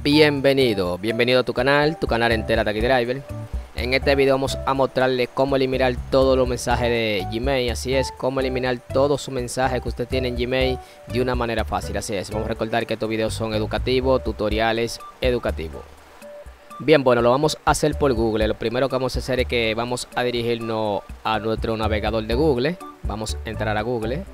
Bienvenido a tu canal Entera Taxi Driver. En este video vamos a mostrarle cómo eliminar todos los mensajes de Gmail. Así es, cómo eliminar todos sus mensajes que usted tiene en Gmail de una manera fácil. Así es, vamos a recordar que estos videos son educativos, tutoriales educativos. Bien, bueno, lo vamos a hacer por Google. Lo primero que vamos a hacer es que vamos a dirigirnos a nuestro navegador de Google. Vamos a entrar a Google.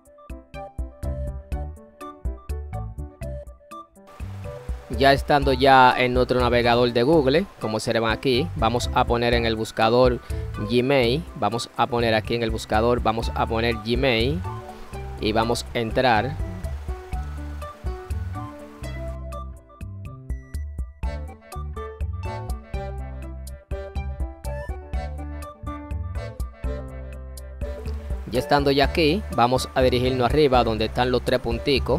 Ya estando ya en nuestro navegador de Google, como se ven aquí, vamos a poner en el buscador Gmail. Vamos a poner aquí en el buscador, vamos a poner Gmail y vamos a entrar. Ya estando ya aquí, vamos a dirigirnos arriba donde están los tres punticos.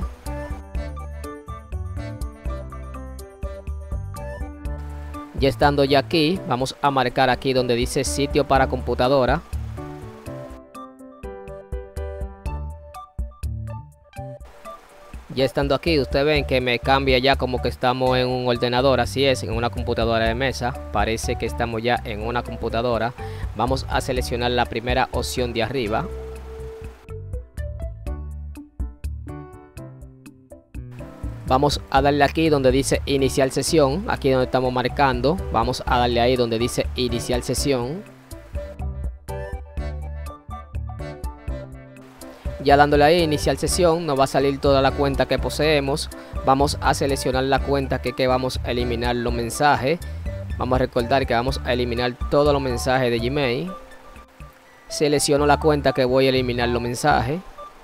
Ya estando ya aquí, vamos a marcar aquí donde dice sitio para computadora. Ya estando aquí, ustedes ven que me cambia ya como que estamos en un ordenador, así es, en una computadora de mesa. Parece que estamos ya en una computadora. Vamos a seleccionar la primera opción de arriba. Vamos a darle aquí donde dice iniciar sesión, aquí donde estamos marcando. Vamos a darle ahí donde dice iniciar sesión. Ya dándole ahí iniciar sesión, nos va a salir toda la cuenta que poseemos. Vamos a seleccionar la cuenta que vamos a eliminar los mensajes. Vamos a recordar que vamos a eliminar todos los mensajes de Gmail. Selecciono la cuenta que voy a eliminar los mensajes.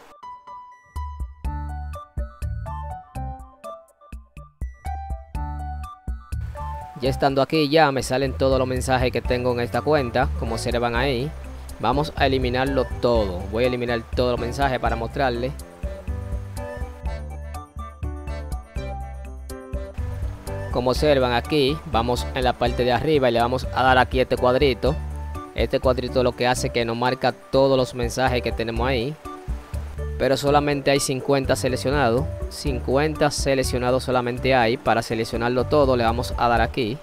Ya estando aquí ya me salen todos los mensajes que tengo en esta cuenta, como se le van ahí. Vamos a eliminarlo todo. Voy a eliminar todos los mensajes para mostrarles. Como observan aquí, vamos en la parte de arriba y le vamos a dar aquí este cuadrito. Este cuadrito lo que hace que nos marca todos los mensajes que tenemos ahí. Pero solamente hay 50 seleccionados. 50 seleccionados solamente hay. Para seleccionarlo todo le vamos a dar aquí.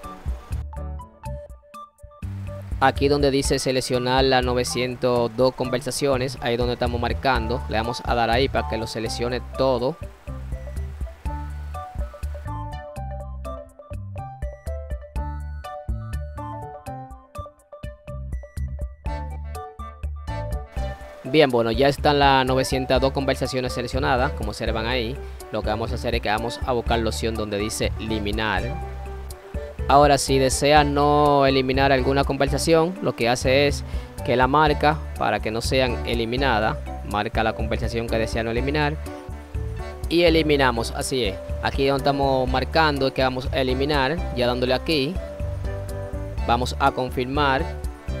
Aquí donde dice seleccionar las 902 conversaciones. Ahí donde estamos marcando. Le vamos a dar ahí para que lo seleccione todo. Bien, bueno, ya están las 902 conversaciones seleccionadas, como se van ahí. Lo que vamos a hacer es que vamos a buscar la opción donde dice eliminar. Ahora, si desea no eliminar alguna conversación, lo que hace es que la marca para que no sean eliminadas. Marca la conversación que desea no eliminar y eliminamos, así es. Aquí donde estamos marcando que vamos a eliminar, ya dándole aquí, vamos a confirmar.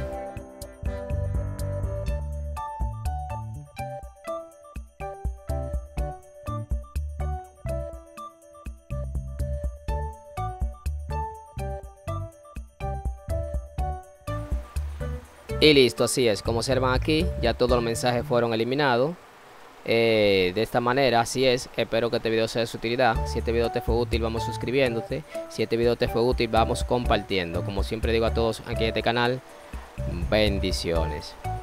Y listo, así es, como observan aquí, ya todos los mensajes fueron eliminados. De esta manera, así es, espero que este video sea de su utilidad. Si este video te fue útil, vamos suscribiéndote. Si este video te fue útil, vamos compartiendo. Como siempre digo a todos aquí en este canal, bendiciones.